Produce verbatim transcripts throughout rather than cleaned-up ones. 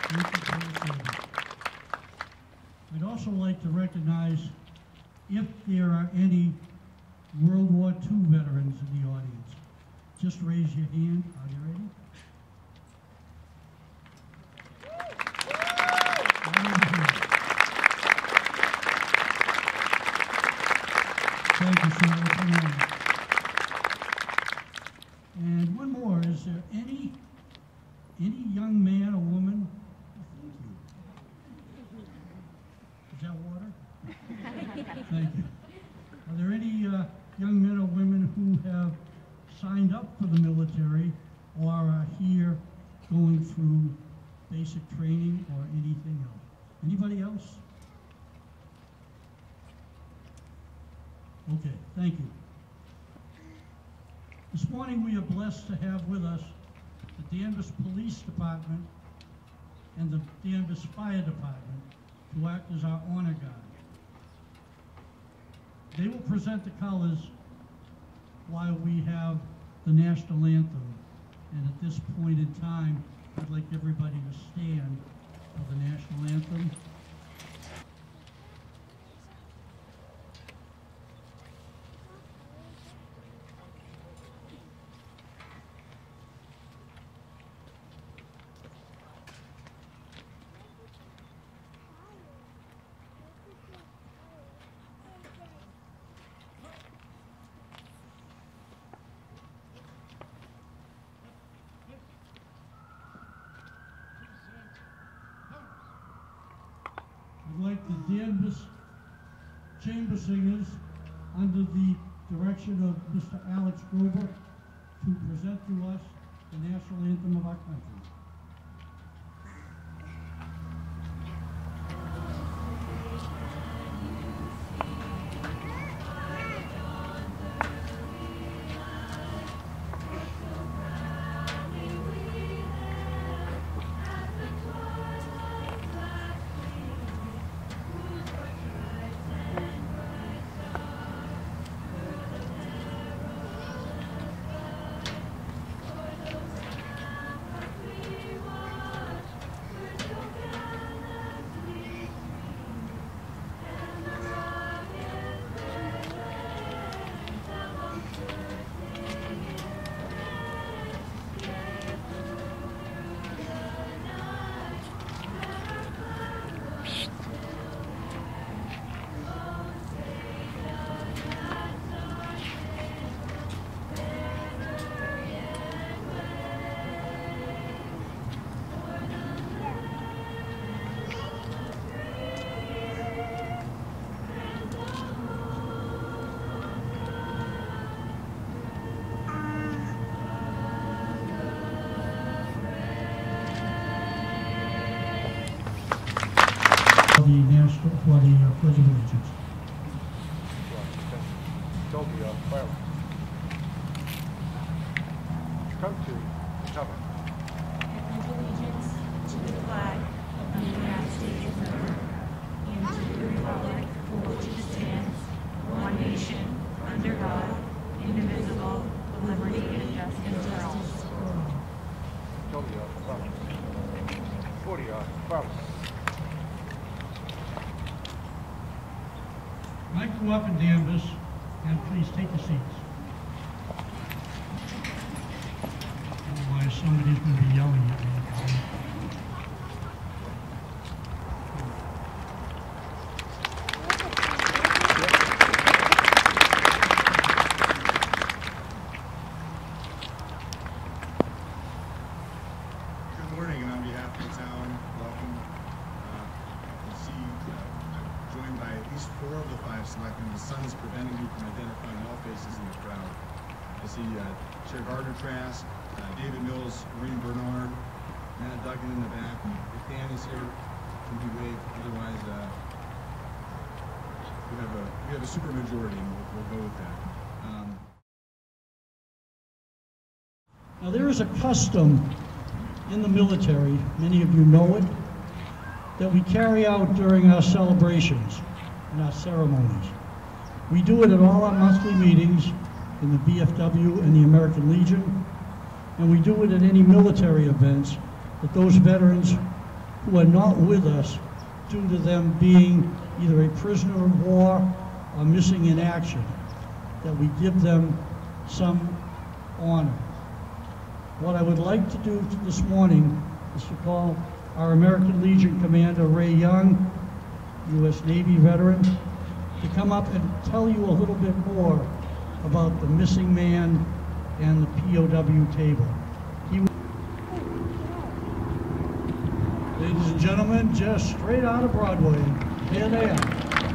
Thank you for your service. I'd also like to recognize if there are any World War Two veterans in the audience. Just raise your hand. Are you ready? Thank you, sir. Come on. And one more. Is there any any young man or woman? Oh, thank you. Is that water? Thank you. Are there any uh, young men or women who have signed up for the military or are here going through basic training or anything else? Anybody else? Okay, thank you. This morning we are blessed to have with us the Danvers Police Department and the Danvers Fire Department to act as our honor guard. They will present the colors while we have the national anthem. And at this point in time, I'd like everybody to stand for the national anthem. I'd like the Danvers Chamber Singers, under the direction of Mister Alex Grover, to present to us the national anthem of our country. The national, for the uh, Pledge of Allegiance. Come to the top. I pledge allegiance to the flag of the United States of America and to the republic for which it stands, one nation, under God, indivisible, with liberty and justice for all. forty yards, follow. Mike, go up in Danvers, and please take your seats. Otherwise, somebody's going to be yelling at me. Good morning, and on behalf of the town, welcome. Uh, you see, uh, I'm joined by at least four of the five selectmen. The sun is preventing me from identifying all faces in the crowd. I see uh, Chair Gardner Trask, uh, David Mills, Maureen Bernard, Matt Duggan in the back. And if Dan is here, can he wave? Otherwise, uh, we have a we have a super majority, and we'll, we'll go with that. Um, Now, there is a custom in the military, many of you know it, that we carry out during our celebrations and our ceremonies. We do it at all our monthly meetings in the B F W and the American Legion, and we do it at any military events that those veterans who are not with us due to them being either a prisoner of war or missing in action, that we give them some honor. What I would like to do this morning is to call our American Legion Commander Ray Young, U S Navy veteran, to come up and tell you a little bit more about the missing man and the P O W table. He Ladies and gentlemen, just straight out of Broadway, here they are.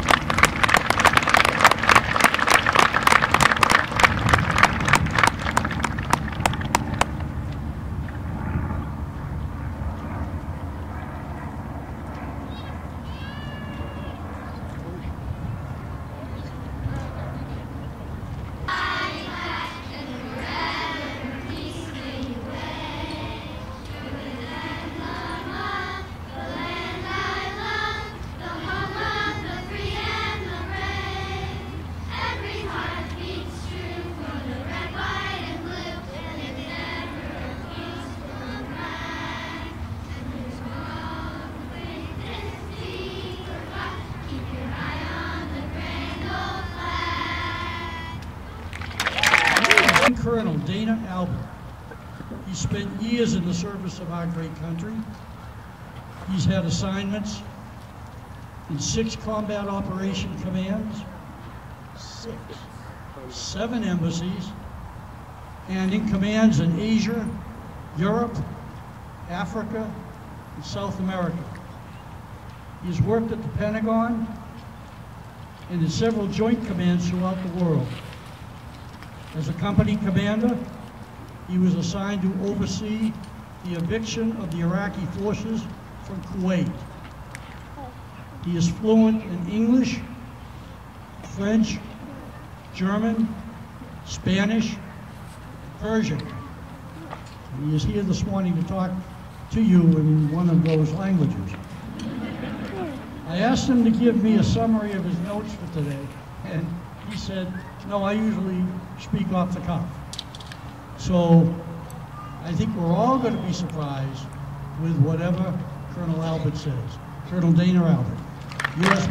Colonel Dana Albert. He spent years in the service of our great country. He's had assignments in six combat operation commands, six, seven embassies, and in commands in Asia, Europe, Africa, and South America. He's worked at the Pentagon and in several joint commands throughout the world. As a company commander, he was assigned to oversee the eviction of the Iraqi forces from Kuwait. He is fluent in English, French, German, Spanish, Persian. He is here this morning to talk to you in one of those languages. I asked him to give me a summary of his notes for today, and he said, no, I usually speak off the cuff. So I think we're all going to be surprised with whatever Colonel Albert says. Colonel Dana Albert, U S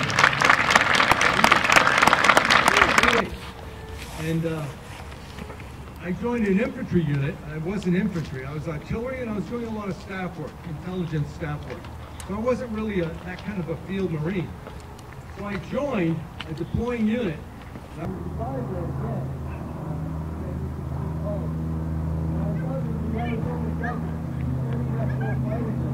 Navy. And uh, I joined an infantry unit. I wasn't infantry. I was artillery, and I was doing a lot of staff work, intelligence staff work. So I wasn't really a, that kind of a field marine. So I joined a deploying unit. And I